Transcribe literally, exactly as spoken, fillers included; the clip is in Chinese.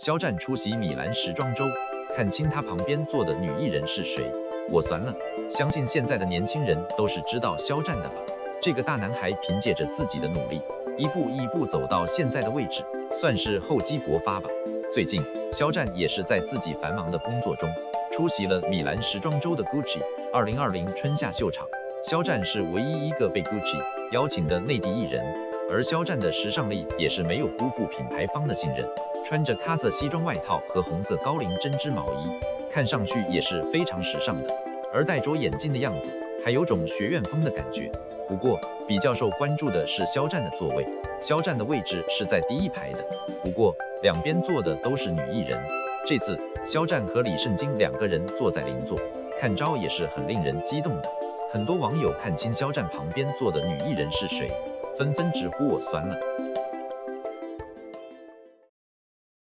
肖战出席米兰时装周，看清他旁边坐的女艺人是谁？我酸了。相信现在的年轻人都是知道肖战的吧？这个大男孩凭借着自己的努力，一步一步走到现在的位置，算是厚积薄发吧。最近，肖战也是在自己繁忙的工作中，出席了米兰时装周的 Gucci 二零二零春夏秀场。肖战是唯一一个被 Gucci 邀请的内地艺人，而肖战的时尚力也是没有辜负品牌方的信任。穿着咖色西装外套和红色高领针织毛衣，看上去也是非常时尚的。而戴着眼镜的样子，还有种学院风的感觉。不过，比较受关注的是肖战的座位，肖战的位置是在第一排的。不过，两边坐的都是女艺人。这次，肖战和李圣经两个人坐在邻座，看招也是很令人激动的。很多网友看清肖战旁边坐的女艺人是谁，纷纷直呼我酸了。